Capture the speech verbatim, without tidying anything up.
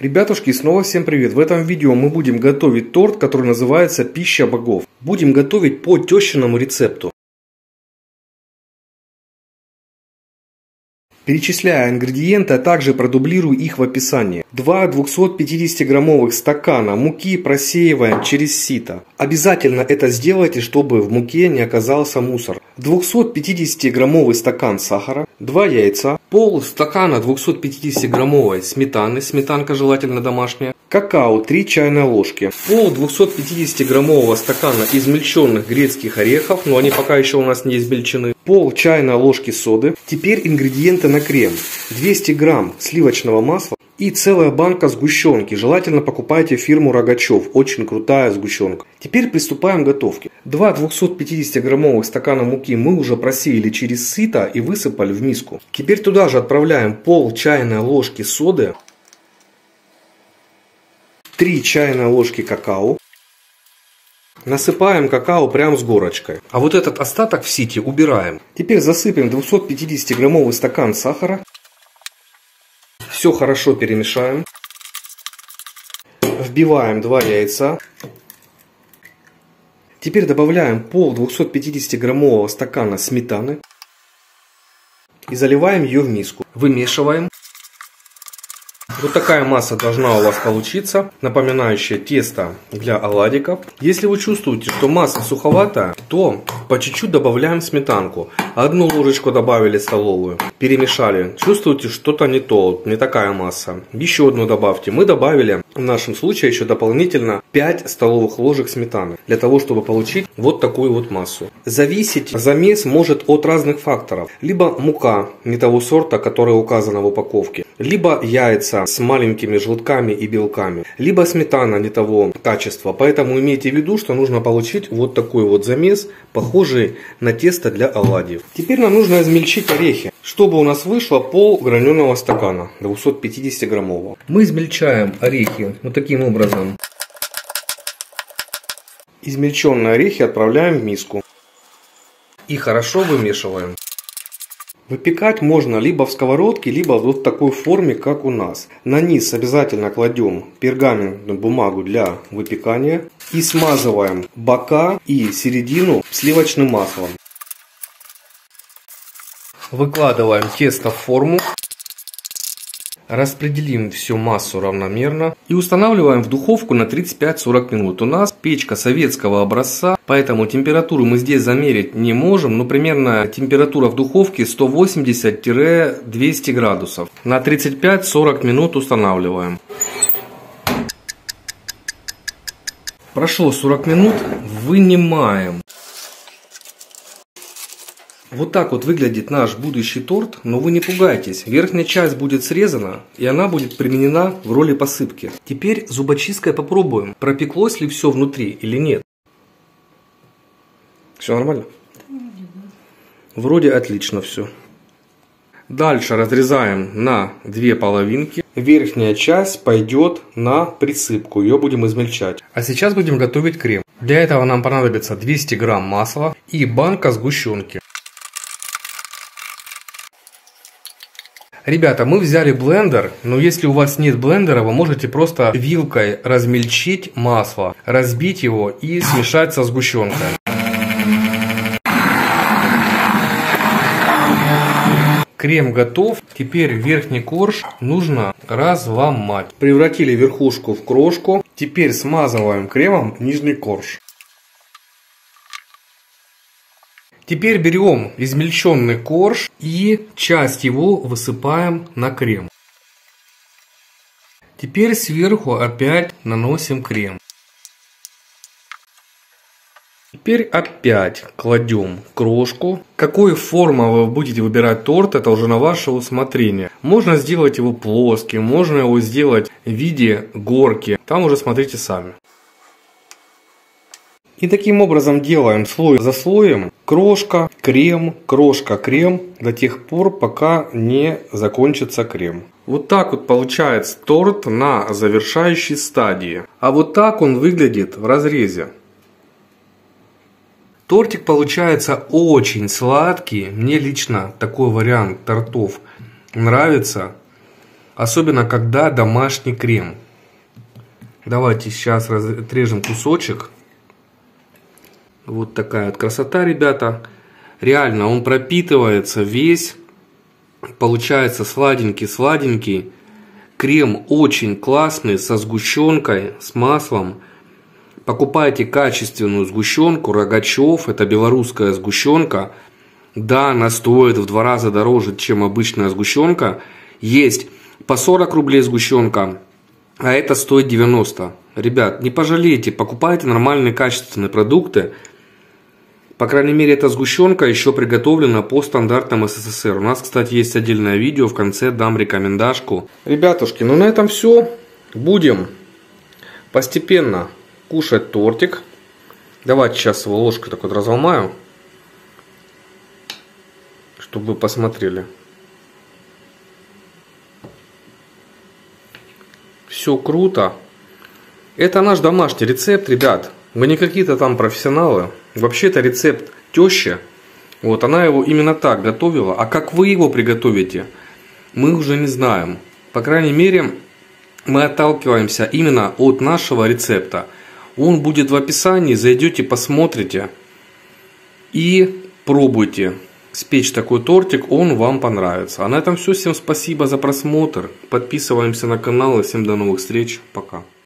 Ребятушки, снова всем привет! В этом видео мы будем готовить торт, который называется «Пища богов». Будем готовить по тещиному рецепту. Перечисляя ингредиенты, а также продублирую их в описании. два двухсотпятидесятиграммовых стакана муки просеиваем через сито. Обязательно это сделайте, чтобы в муке не оказался мусор. двухсотпятидесятиграммовый стакан сахара, два яйца, пол стакана двухсотпятидесятиграммовой сметаны, сметанка желательно домашняя, какао три чайные ложки, пол двухсотпятидесятиграммового стакана измельченных грецких орехов, но они пока еще у нас не измельчены, пол чайной ложки соды. Теперь ингредиенты на крем: двести грамм сливочного масла и целая банка сгущенки. Желательно покупайте фирму Рогачев, очень крутая сгущенка. Теперь приступаем к готовке. два двухсотпятидесятиграммовых стакана муки мы уже просеяли через сито и высыпали в миску. Теперь туда же отправляем пол чайной ложки соды, три чайные ложки какао. Насыпаем какао прям с горочкой. А вот этот остаток в сите убираем. Теперь засыпем двухсотпятидесятиграммовый стакан сахара. Все хорошо перемешаем. Вбиваем два яйца. Теперь добавляем пол двухсотпятидесятиграммового стакана сметаны. И заливаем ее в миску. Вымешиваем. Вот такая масса должна у вас получиться, напоминающая тесто для оладиков. Если вы чувствуете, что масса суховатая, то по чуть-чуть добавляем сметанку. Одну ложечку добавили столовую, перемешали. Чувствуете, что-то не то, не такая масса. Еще одну добавьте. Мы добавили в нашем случае еще дополнительно пять столовых ложек сметаны, для того, чтобы получить вот такую вот массу. Зависеть замес может от разных факторов. Либо мука не того сорта, которая указана в упаковке, либо яйца с маленькими желтками и белками, либо сметана не того качества. Поэтому имейте в виду, что нужно получить вот такой вот замес, похожий на тесто для оладьев. Теперь нам нужно измельчить орехи, чтобы у нас вышло пол граненого стакана двухсотпятидесятиграммового. Мы измельчаем орехи вот таким образом. Измельченные орехи отправляем в миску и хорошо вымешиваем. Выпекать можно либо в сковородке, либо вот в такой форме, как у нас. На низ обязательно кладем пергаментную бумагу для выпекания и смазываем бока и середину сливочным маслом. Выкладываем тесто в форму. Распределим всю массу равномерно и устанавливаем в духовку на тридцать пять сорок минут. У нас печка советского образца, поэтому температуру мы здесь замерить не можем, но примерно температура в духовке сто восемьдесят — двести градусов. На тридцать пять сорок минут устанавливаем. Прошло сорок минут, вынимаем. Вот так вот выглядит наш будущий торт, но вы не пугайтесь, верхняя часть будет срезана и она будет применена в роли посыпки. Теперь зубочисткой попробуем, пропеклось ли все внутри или нет. Все нормально? Вроде отлично все. Дальше разрезаем на две половинки. Верхняя часть пойдет на присыпку, ее будем измельчать. А сейчас будем готовить крем. Для этого нам понадобится двести грамм масла и банка сгущенки. Ребята, мы взяли блендер, но если у вас нет блендера, вы можете просто вилкой размельчить масло, разбить его и смешать со сгущенкой. Крем готов. Теперь верхний корж нужно разломать. Превратили верхушку в крошку. Теперь смазываем кремом нижний корж. Теперь берем измельченный корж и часть его высыпаем на крем. Теперь сверху опять наносим крем. Теперь опять кладем крошку. Какой формы вы будете выбирать торт, это уже на ваше усмотрение. Можно сделать его плоским, можно его сделать в виде горки. Там уже смотрите сами. И таким образом делаем слой за слоем крошка, крем, крошка, крем до тех пор, пока не закончится крем. Вот так вот получается торт на завершающей стадии. А вот так он выглядит в разрезе. Тортик получается очень сладкий. Мне лично такой вариант тортов нравится. Особенно, когда домашний крем. Давайте сейчас отрежем кусочек. Вот такая вот красота, ребята. Реально, он пропитывается весь. Получается сладенький-сладенький. Крем очень классный, со сгущенкой, с маслом. Покупайте качественную сгущенку Рогачев. Это белорусская сгущенка. Да, она стоит в два раза дороже, чем обычная сгущенка. Есть по сорок рублей сгущенка, а это стоит девяносто. Ребят, не пожалейте, покупайте нормальные качественные продукты. По крайней мере, эта сгущенка еще приготовлена по стандартам СССР. У нас, кстати, есть отдельное видео, в конце дам рекомендашку. Ребятушки, ну на этом все. Будем постепенно кушать тортик. Давайте сейчас его ложкой так вот разломаю, чтобы вы посмотрели. Все круто. Это наш домашний рецепт, ребят. Мы не какие-то там профессионалы. Вообще это рецепт тещи. Вот она его именно так готовила. А как вы его приготовите, мы уже не знаем. По крайней мере, мы отталкиваемся именно от нашего рецепта. Он будет в описании. Зайдете, посмотрите и пробуйте спечь такой тортик, он вам понравится. А на этом все. Всем спасибо за просмотр. Подписываемся на канал и всем до новых встреч. Пока.